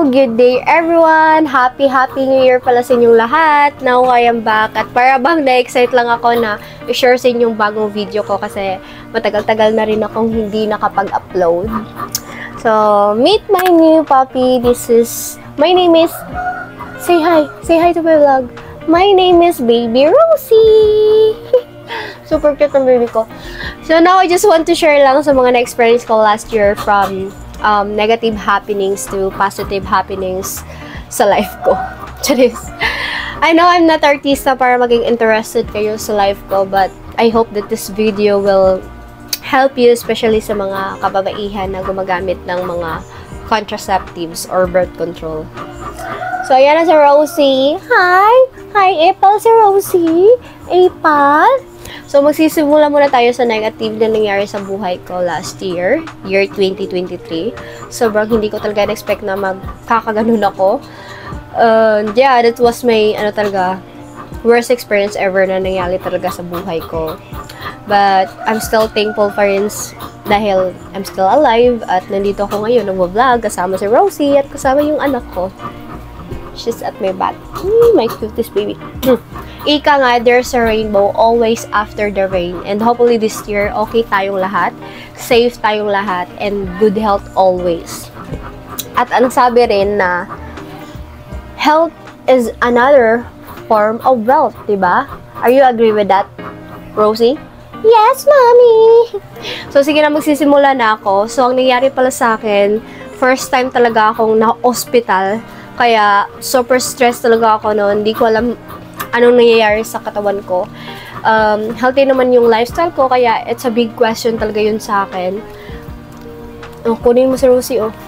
good day everyone! Happy New Year pala sa inyong lahat! Now I am back at para bang na-excite lang ako na i-share sa inyong bagong video ko kasi matagal-tagal na rin akong hindi nakapag-upload. So, meet my new puppy. My name is, say hi to my vlog. My name is Baby Rosie! Super cute ang baby ko. So now I just want to share lang sa mga na-experience ko last year from negative happenings to positive happenings sa life ko. Charis. I know I'm not artista para maging interested kayo sa life ko, but I hope that this video will help you, especially sa mga kababaihan na gumagamit ng mga contraceptives or birth control. So, ayan na si Rosie. Hi! Hi, Apple si Rosie. Apple. So, magsisimula muna tayo sa negative na nangyari sa buhay ko last year, year 2023. Sobrang hindi ko talaga na-expect na magkakaganon ako. Yeah, that was my, worst experience ever na nangyari talaga sa buhay ko. But, I'm still thankful pa rin dahil I'm still alive at nandito ako ngayon nag-vlog kasama si Rosie at kasama yung anak ko. She's at my back. My cutest baby. Ika nga, there's a rainbow always after the rain. And hopefully this year, okay tayong lahat, safe tayong lahat, and good health always. At ang sabi rin na, health is another form of wealth, diba? Are you agree with that, Rosie? Yes, Mommy! So, sige na, magsisimula na ako. So, ang nangyari pala sa akin, first time talaga akong na-hospital. Kaya, super stressed talaga ako noon. Hindi ko alam anong nangyayari sa katawan ko. Healthy naman yung lifestyle ko, kaya it's a big question talaga yun sa akin. Oh, kunin mo si Rosie, oh.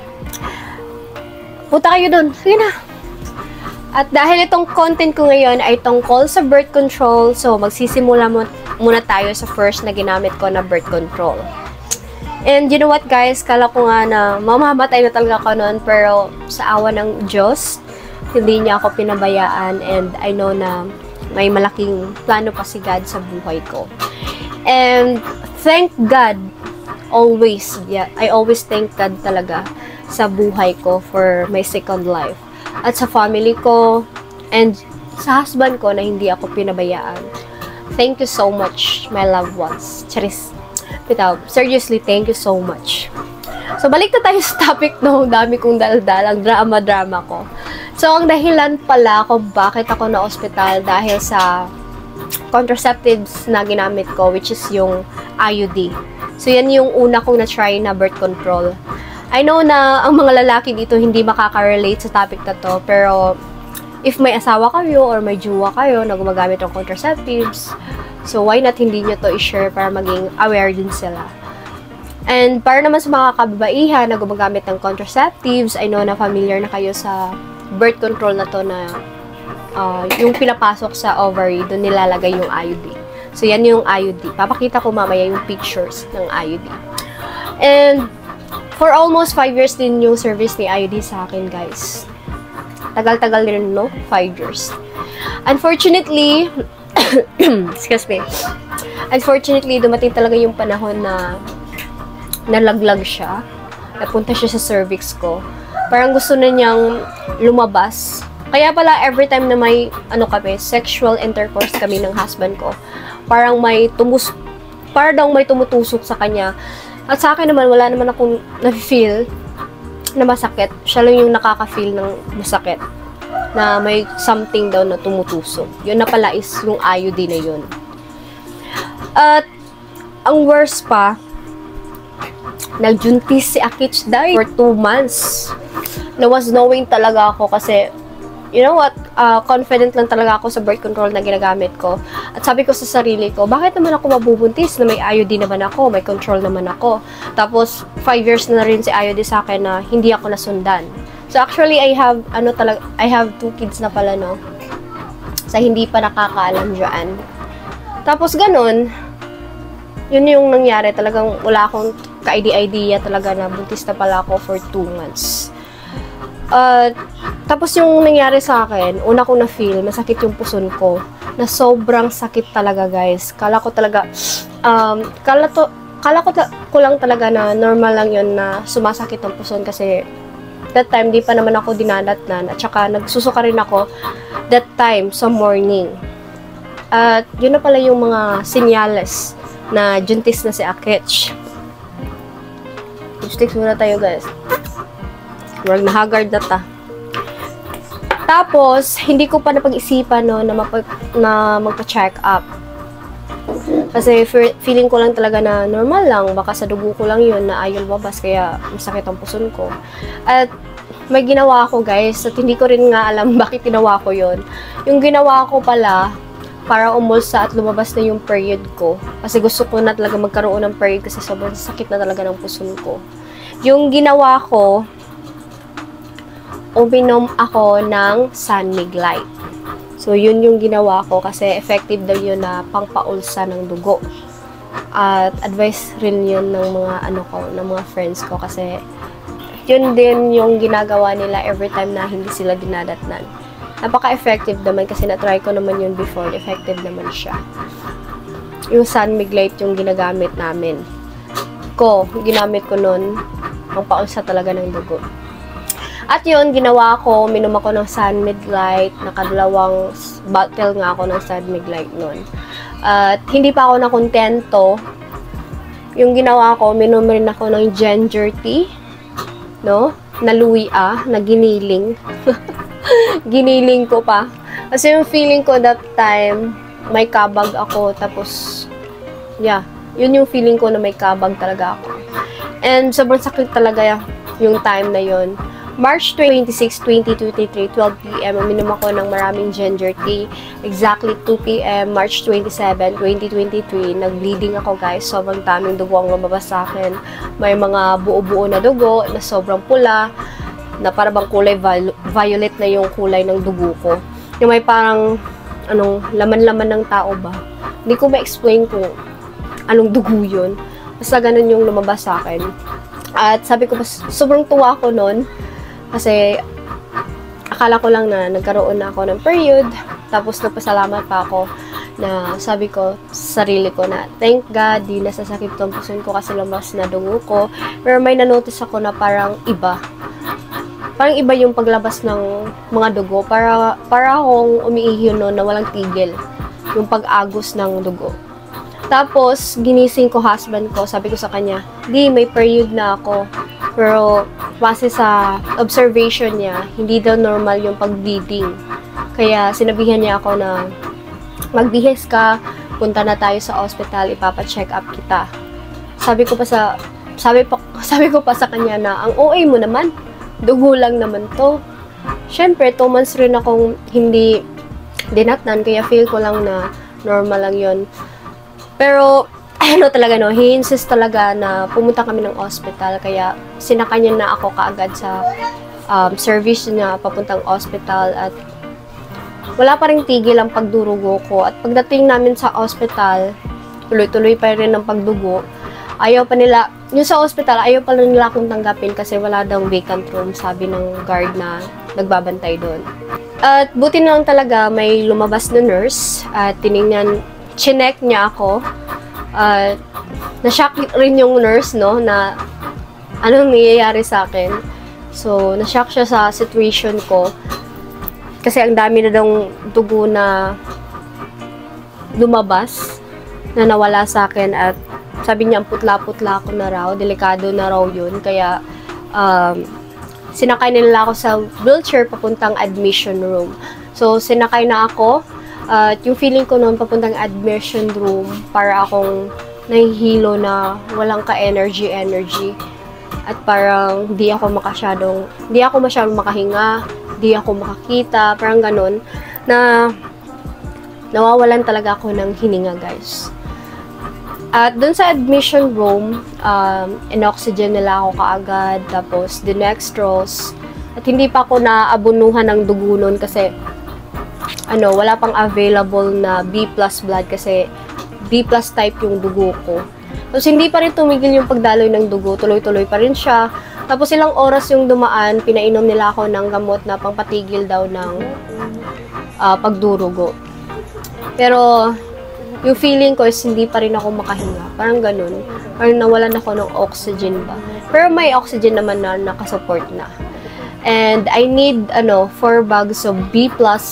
Punta kayo dun. Sige na. At dahil itong content ko ngayon ay tungkol sa birth control, so magsisimula muna tayo sa first na ginamit ko na birth control. And you know what guys, kala ko nga na mamamatay na talaga ako noon, pero sa awa ng Diyos, hindi niya ako pinabayaan, and I know na may malaking plano pa si God sa buhay ko. And thank God, always, yeah, I always thank God talaga sa buhay ko for my second life. At sa family ko, and sa husband ko na hindi ako pinabayaan. Thank you so much, my loved ones. Charis. Seriously, thank you so much. So, balik na tayo sa topic no. Dami kong daldal, ang drama-drama ko. So, ang dahilan pala kung bakit ako na-hospital dahil sa contraceptives na ginamit ko, which is yung IUD. So, yan yung una kong na-try na birth control. I know na ang mga lalaki dito hindi makaka-relate sa topic na to, pero if may asawa kayo or may jowa kayo na gumagamit ng contraceptives, so why not hindi nyo to i-share para maging aware din sila. And para naman sa mga kababaihan na gumagamit ng contraceptives, I know na familiar na kayo sa birth control na to na yung pinapasok sa ovary, doon nilalagay yung IUD. So yan yung IUD. Papakita ko mamaya yung pictures ng IUD. And for almost 5 years din yung service ni IUD sa akin, guys. Tagal-tagal din, no? 5 years. Unfortunately, excuse me. Unfortunately, dumating talaga yung panahon na nalaglag siya. Napunta siya sa cervix ko. Parang gusto na niyang lumabas. Kaya pala, every time na may, sexual intercourse kami ng husband ko, parang daw may tumutusok sa kanya. At sa akin naman, wala naman akong na-feel na masakit. Siya lang yung nakaka-feel ng masakit. Na may something daw na tumutusok. Yun na pala is yung IUD na yun. At ang worst pa, nagjuntis si Akich Day for 2 months. Na was knowing talaga ako kasi, you know what, confident lang talaga ako sa birth control na ginagamit ko. At sabi ko sa sarili ko, bakit naman ako mabubuntis na may IUD naman ako, may control naman ako. Tapos, 5 years na rin si IUD sa akin na hindi ako nasundan. So, actually, I have 2 kids na pala, no? Sa hindi pa nakakaalam dyan. Tapos, ganun, yun yung nangyari. Talagang wala akong ka-idea talaga na buntis na pala ako for 2 months. Tapos yung nangyari sa akin, una ko na-feel, masakit yung puson ko. Na sobrang sakit talaga, guys. Kala ko lang talaga na normal lang yun na sumasakit ang puson kasi That time, di pa naman ako dinadatnan. At saka, nagsusuka rin ako that time sa morning. At yun na pala yung mga sinyales na juntis na si Akech. Lipstick muna tayo, guys. Huwag na haggard na ta. Tapos, hindi ko pa napag-isipan no, na magpa-check up. Kasi feeling ko lang talaga na normal lang. Baka sa dugo ko lang yun na ayaw lumabas. Kaya masakit ang puson ko. At may ginawa ko, guys. At hindi ko rin nga alam bakit ginawa ko yun. Yung ginawa ko pala, para umulsa at lumabas na yung period ko. Kasi gusto ko na talaga magkaroon ng period kasi sobrang sakit na talaga ng puson ko. Yung ginawa ko, uminom ako ng Sunmig Light. So, yun yung ginawa ko kasi effective daw yun na pangpaulsa ng dugo. At advice rin yun ng mga ng mga friends ko kasi yun din yung ginagawa nila every time na hindi sila dinadatnan. Napaka-effective naman kasi na-try ko naman yun before. Effective naman siya. Yung Sunmig Light yung ginagamit namin. Ginamit ko nun pangpaulsa talaga ng dugo. At yun, ginawa ko, minom ako ng Sunmig Light, nakadalawang bottle nga ako ng Sunmig Light nun. At hindi pa ako nakontento. Yung ginawa ko, minom rin ako ng ginger tea, no? Na luya, na giniling. Giniling ko pa. Kasi yung feeling ko that time, may kabag ako, tapos, yeah, yun yung feeling ko na may kabag talaga ako. And sobrang sakit talaga yung time na yun. March 26, 2023, 12 p.m. uminom ako ng maraming ginger tea. Exactly 2 p.m. March 27, 2023. Nag-bleeding ako, guys. Sobrang daming dugo ang lumabas sa akin. May mga buo-buo na dugo na sobrang pula, na parang kulay violet na yung kulay ng dugo ko. Yung may parang, laman-laman ng tao ba? Hindi ko ma-explain kung anong dugo yun. Basta ganun yung lumabas sa akin. At sabi ko, sobrang tuwa ako nun. Kasi, akala ko lang na nagkaroon na ako ng period. Tapos, nagpasalamat pa ako na sabi ko sa sarili ko na, thank God, di nasasakit tong puson ko kasi lumabas na dugo ko. Pero may nanotice ako na parang iba. Parang iba yung paglabas ng mga dugo. Para akong umiihi noon na walang tigil. Yung pag-agos ng dugo. Tapos, ginising ko husband ko. Sabi ko sa kanya, di, may period na ako. Pero, base sa observation niya, hindi daw normal yung pag-bleeding. Kaya, sinabihan niya ako na, magbihis ka, punta na tayo sa hospital, ipapa-check up kita. Sabi ko pa sa kanya na, ang OA mo naman, dugo lang naman to. Siyempre, 2 months rin akong hindi dinatnan, kaya feel ko lang na normal lang yun. Pero, talaga no, he insist talaga na pumunta kami ng hospital, kaya sinakay niya na ako kaagad sa service niya papuntang hospital at wala pa rin tigil ang pagdurugo ko. At pagdating namin sa hospital, tuloy-tuloy pa rin ang pagdugo. Ayaw pa nila, yung sa hospital, ayaw pa nila akong tanggapin kasi wala daw vacant room, sabi ng guard na nagbabantay doon. At buti na lang talaga may lumabas na nurse at chinek niya ako. Na-shock rin yung nurse, no, na anong nangyayari sa akin. So, na-shock siya sa situation ko. Kasi ang dami na daw dugo na lumabas, na nawala sa akin. At sabi niya, putla-putla ako na raw. Delikado na raw yun. Kaya, sinakay nila ako sa wheelchair papuntang admission room. So, sinakay na ako. At yung feeling ko noon papuntang admission room, para akong nahihilo na walang ka-energy. At parang di ako masyadong makahinga, di ako makakita, parang ganun, na nawawalan talaga ako ng hininga, guys. At dun sa admission room, in-oxygen nila ako kaagad, tapos dinextrose, at hindi pa ako naabunuhan ng dugo nun kasi wala pang available na B+ blood kasi B+ type yung dugo ko. Tapos hindi pa rin tumigil yung pagdaloy ng dugo, tuloy-tuloy pa rin siya. Tapos ilang oras yung dumaan, pinainom nila ako ng gamot na pangpatigil daw ng pagdurugo. Pero yung feeling ko is hindi pa rin ako makahinga. Parang ganun. Parang nawalan ako ng oxygen ba. Pero may oxygen naman na nakasupport na. And I need 4 bags of B+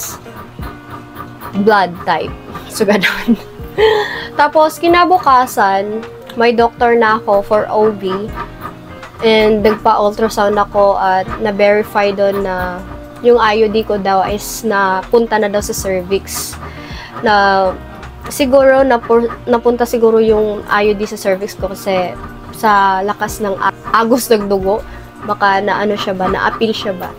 blood type. So, ganun. Tapos, kinabukasan, may doctor na ako for OB. And nagpa-ultrasound ako at na-verify doon na yung IUD ko daw is napunta na daw sa cervix. Na siguro napunta siguro yung IUD sa cervix ko kasi sa lakas ng agos ng dugo, baka na-appeal siya ba.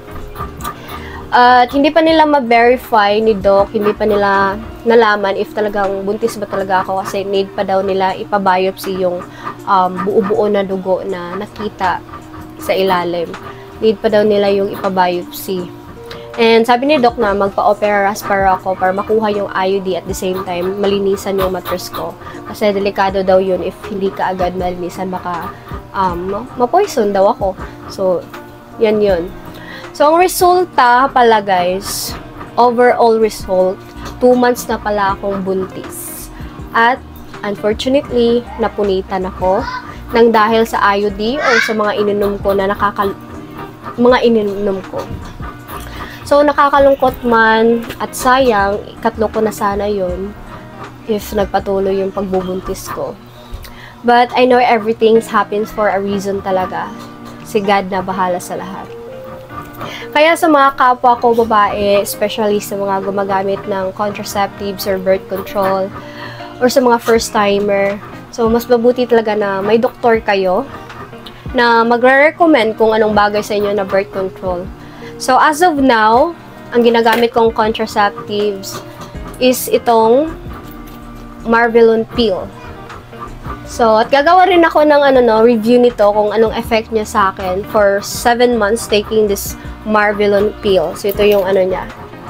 At hindi pa nila ma-verify ni Doc, hindi pa nila nalaman if talagang buntis ba talaga ako kasi need pa daw nila ipa-biopsy yung buo-buo na dugo na nakita sa ilalim. Need pa daw nila yung ipa-biopsy. And sabi ni Doc na magpa-opera para ako para makuha yung IUD at the same time malinisan yung mattress ko. Kasi delikado daw yun if hindi ka agad malinisan, baka ma-poison daw ako. So, yan yun. So, ang resulta pala guys, overall result, 2 months na pala akong buntis. At, unfortunately, napunitan ako nang dahil sa IUD or sa mga ininom ko na mga ininom ko. So, nakakalungkot man at sayang, ikatlo ko na sana yun if nagpatuloy yung pagbubuntis ko. But, I know everything happens for a reason talaga. Si God na bahala sa lahat. Kaya sa mga kapwa ko babae, especially sa mga gumagamit ng contraceptives or birth control, or sa mga first-timer, so mas mabuti talaga na may doktor kayo na magre-recommend kung anong bagay sa inyo na birth control. So as of now, ang ginagamit kong contraceptives is itong Marvelon pill. So, at gagawa rin ako ng review nito kung anong effect niya sa akin for 7 months taking this Marvelon pill. So, ito yung niya,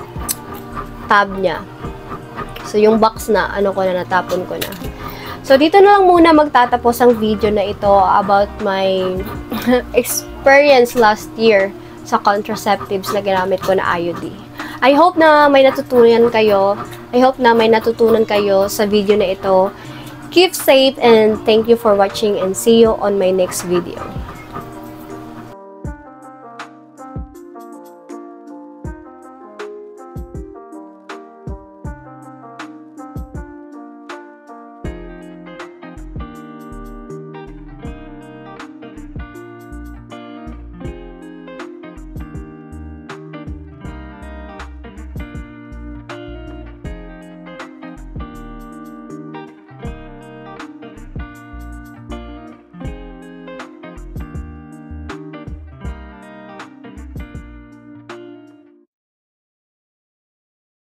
tab niya. So, yung box na, natapon ko na. So, dito na lang muna magtatapos ang video na ito about my experience last year sa contraceptives na ginamit ko na IUD. I hope na may natutunan kayo. I hope na may natutunan kayo sa video na ito. Keep safe and thank you for watching and see you on my next video.